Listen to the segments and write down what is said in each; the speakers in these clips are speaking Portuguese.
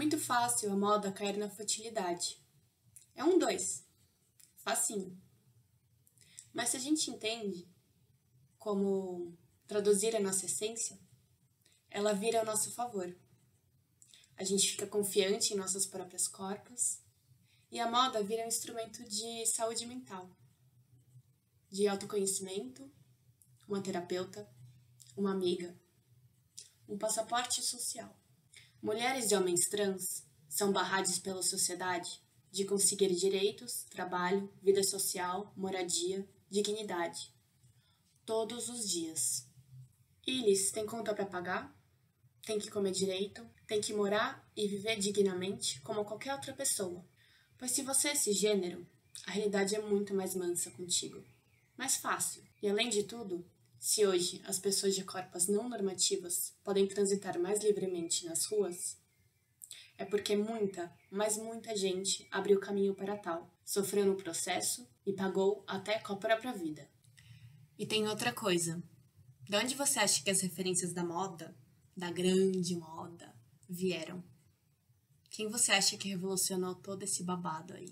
muito fácil a moda cair na futilidade. É um dois, facinho. Mas se a gente entende como traduzir a nossa essência, ela vira ao nosso favor. A gente fica confiante em nossos próprios corpos e a moda vira um instrumento de saúde mental, de autoconhecimento, uma terapeuta, uma amiga, um passaporte social. Mulheres e homens trans são barrados pela sociedade de conseguir direitos, trabalho, vida social, moradia, dignidade. Todos os dias. Eles têm conta para pagar, têm que comer direito, têm que morar e viver dignamente como qualquer outra pessoa. Pois se você é cisgênero, a realidade é muito mais mansa contigo. Mais fácil. E além de tudo, se hoje as pessoas de corpos não normativos podem transitar mais livremente nas ruas, é porque muita, mas muita gente abriu caminho para tal, sofreu no processo e pagou até com a própria vida. E tem outra coisa. De onde você acha que as referências da moda, da grande moda, vieram? Quem você acha que revolucionou todo esse babado aí?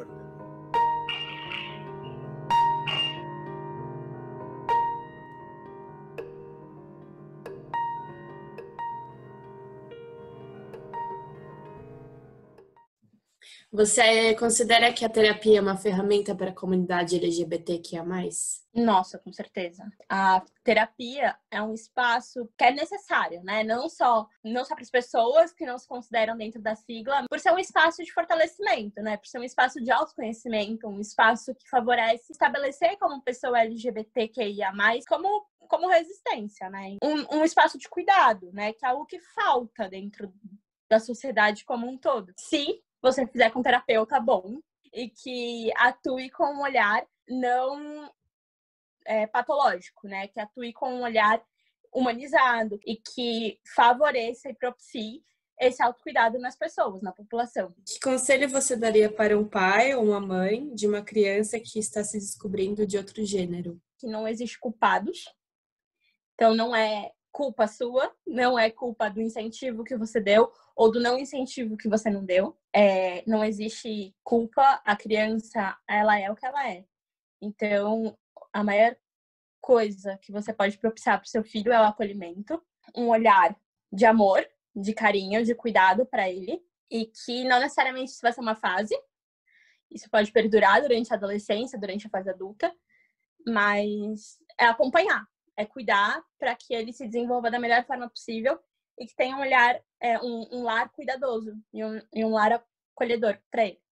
Você considera que a terapia é uma ferramenta para a comunidade LGBTQIA+. Nossa, com certeza. A terapia é um espaço que é necessário, né? Não só para as pessoas que não se consideram dentro da sigla, por ser um espaço de fortalecimento, né? Por ser um espaço de autoconhecimento, um espaço que favorece estabelecer como pessoa LGBTQIA+, como resistência, né? Um espaço de cuidado, né? Que é algo que falta dentro da sociedade como um todo. Se você fizer com um terapeuta bom e que atue com um olhar não patológico, né? Que atue com um olhar humanizado e que favoreça e propicie esse autocuidado nas pessoas, na população. Que conselho você daria para um pai ou uma mãe de uma criança que está se descobrindo de outro gênero? Que não existe culpados. Então, não é culpa sua, não é culpa do incentivo que você deu ou do não incentivo que você não deu. Não existe culpa, a criança, ela é o que ela é. Então, a maior coisa que você pode propiciar para o seu filho é o acolhimento, um olhar de amor, de carinho, de cuidado para ele, e que não necessariamente isso vai ser uma fase, isso pode perdurar durante a adolescência, durante a fase adulta, mas é acompanhar, é cuidar para que ele se desenvolva da melhor forma possível e que tenha um olhar, um lar cuidadoso e um lar acolhedor para ele.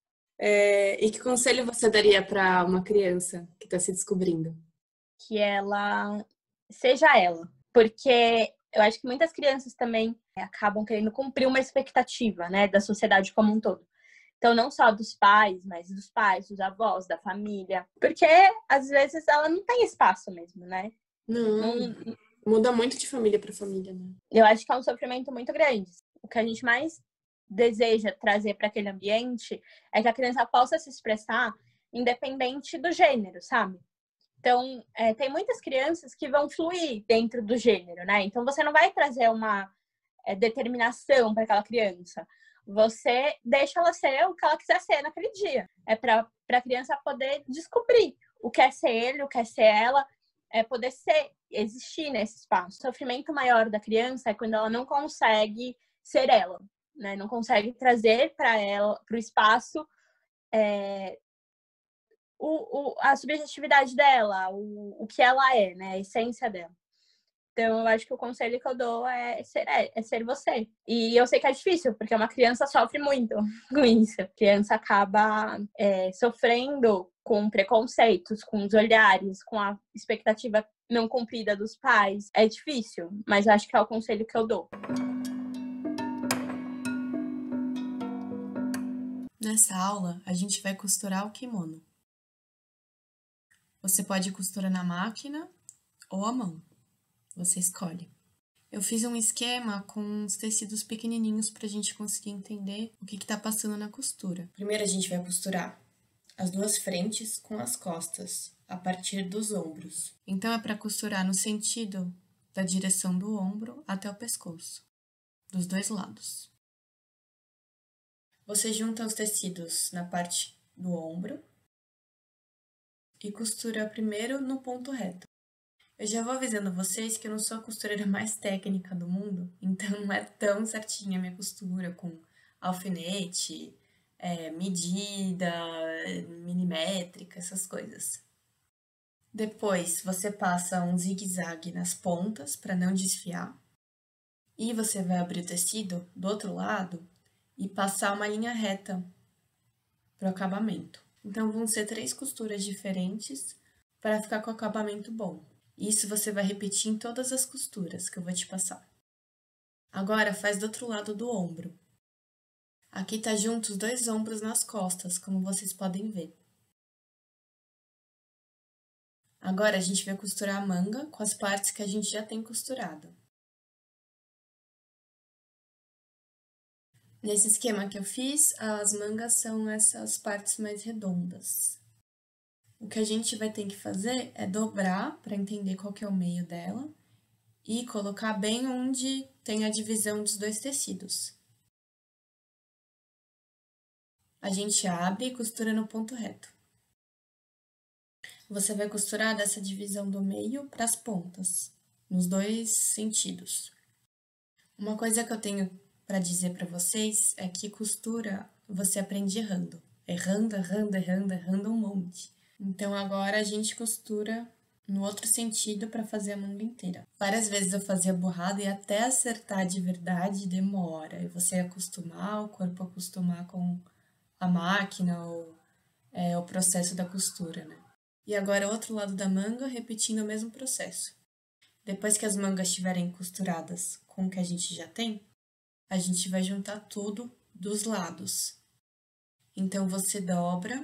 E que conselho você daria para uma criança que está se descobrindo? Que ela seja ela. Porque eu acho que muitas crianças também acabam querendo cumprir uma expectativa, né, da sociedade como um todo. Então, não só dos pais, mas dos pais, dos avós, da família. Porque, às vezes, ela não tem espaço mesmo, né? Não, muda muito de família para família, né? Eu acho que é um sofrimento muito grande. O que a gente mais deseja trazer para aquele ambiente é que a criança possa se expressar independente do gênero, sabe? Então, tem muitas crianças que vão fluir dentro do gênero, né? Então, você não vai trazer uma determinação para aquela criança. Você deixa ela ser o que ela quiser ser naquele dia. É para a criança poder descobrir o que é ser ele, o que é ser ela, poder existir nesse espaço. O sofrimento maior da criança é quando ela não consegue ser ela, né? Não consegue trazer para ela, para o espaço, a subjetividade dela, o que ela é, né? A essência dela. Então, eu acho que o conselho que eu dou é ser você. E eu sei que é difícil, porque uma criança sofre muito com isso. A criança acaba sofrendo com preconceitos, com os olhares, com a expectativa não cumprida dos pais. É difícil, mas eu acho que é o conselho que eu dou. Nessa aula, a gente vai costurar o kimono. Você pode costurar na máquina ou à mão. Você escolhe. Eu fiz um esquema com uns tecidos pequenininhos pra gente conseguir entender o que tá passando na costura. Primeiro a gente vai costurar as duas frentes com as costas, a partir dos ombros. Então é para costurar no sentido da direção do ombro até o pescoço, dos dois lados. Você junta os tecidos na parte do ombro e costura primeiro no ponto reto. Eu já vou avisando vocês que eu não sou a costureira mais técnica do mundo, então não é tão certinha a minha costura com alfinete, medida, milimétrica, essas coisas. Depois, você passa um zigue-zague nas pontas para não desfiar. E você vai abrir o tecido do outro lado e passar uma linha reta para o acabamento. Então, vão ser 3 costuras diferentes para ficar com o acabamento bom. Isso você vai repetir em todas as costuras que eu vou te passar. Agora, faz do outro lado do ombro. Aqui tá junto os 2 ombros nas costas, como vocês podem ver. Agora, a gente vai costurar a manga com as partes que a gente já tem costurado. Nesse esquema que eu fiz, as mangas são essas partes mais redondas. O que a gente vai ter que fazer é dobrar para entender qual que é o meio dela e colocar bem onde tem a divisão dos 2 tecidos. A gente abre e costura no ponto reto. Você vai costurar dessa divisão do meio para as pontas, nos 2 sentidos. Uma coisa que eu tenho para dizer para vocês é que costura você aprende errando. Errando um monte. Então, agora a gente costura no outro sentido para fazer a manga inteira. Várias vezes eu fazia borrada e até acertar de verdade demora. E você acostumar, o corpo acostumar com a máquina ou o processo da costura, né? E agora o outro lado da manga, repetindo o mesmo processo. Depois que as mangas estiverem costuradas com o que a gente já tem, a gente vai juntar tudo dos lados. Então, você dobra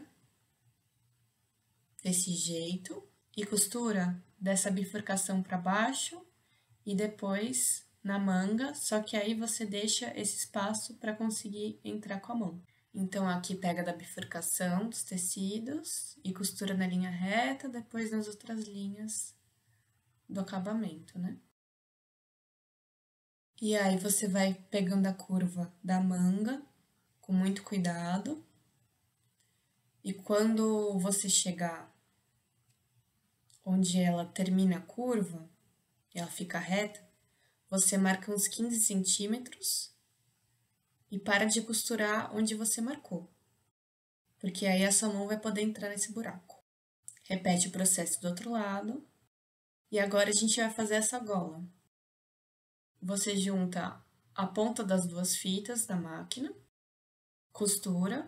desse jeito e costura dessa bifurcação para baixo e depois na manga, só que aí você deixa esse espaço para conseguir entrar com a mão. Então, aqui pega da bifurcação dos tecidos e costura na linha reta, depois nas outras linhas do acabamento, né? E aí, você vai pegando a curva da manga com muito cuidado. E quando você chegar onde ela termina a curva, ela fica reta, você marca uns 15 centímetros e para de costurar onde você marcou, porque aí a sua mão vai poder entrar nesse buraco. Repete o processo do outro lado. E agora a gente vai fazer essa gola. Você junta a ponta das 2 fitas da máquina, costura,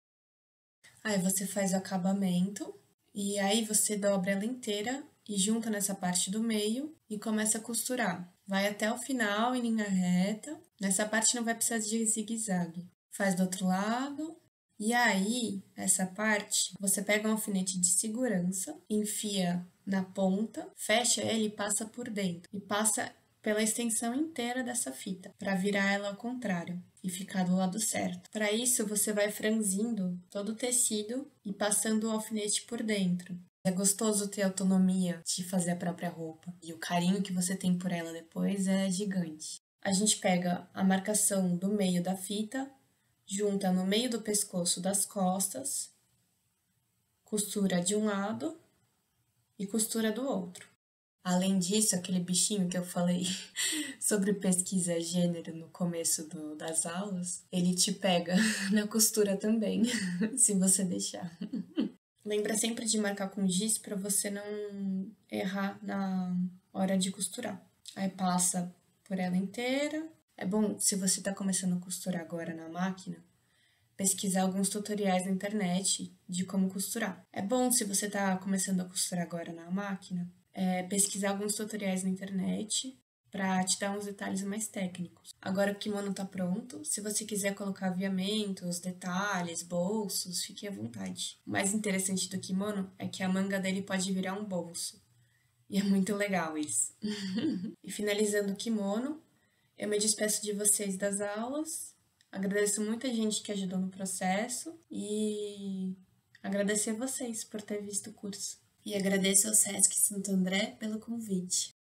aí você faz o acabamento, e aí você dobra ela inteira e junta nessa parte do meio e começa a costurar. Vai até o final em linha reta, nessa parte não vai precisar de zigue-zague. Faz do outro lado, e aí, essa parte, você pega um alfinete de segurança, enfia na ponta, fecha ele e passa por dentro. E passa pela extensão inteira dessa fita, para virar ela ao contrário e ficar do lado certo. Para isso, você vai franzindo todo o tecido e passando o alfinete por dentro. É gostoso ter autonomia de fazer a própria roupa. E o carinho que você tem por ela depois é gigante. A gente pega a marcação do meio da fita, junta no meio do pescoço das costas, costura de um lado e costura do outro. Além disso, aquele bichinho que eu falei sobre pesquisa gênero no começo das aulas, ele te pega na costura também, se você deixar. Lembra sempre de marcar com giz para você não errar na hora de costurar. Aí passa por ela inteira. É bom, se você está começando a costurar agora na máquina, pesquisar alguns tutoriais na internet de como costurar. É bom, se você está começando a costurar agora na máquina, pesquisar alguns tutoriais na internet para te dar uns detalhes mais técnicos. Agora o kimono tá pronto, se você quiser colocar aviamentos, detalhes, bolsos, fique à vontade. O mais interessante do kimono é que a manga dele pode virar um bolso. E é muito legal isso. E finalizando o kimono, eu me despeço de vocês das aulas. Agradeço muita gente que ajudou no processo e agradecer a vocês por ter visto o curso. E agradeço ao Sesc Santo André pelo convite.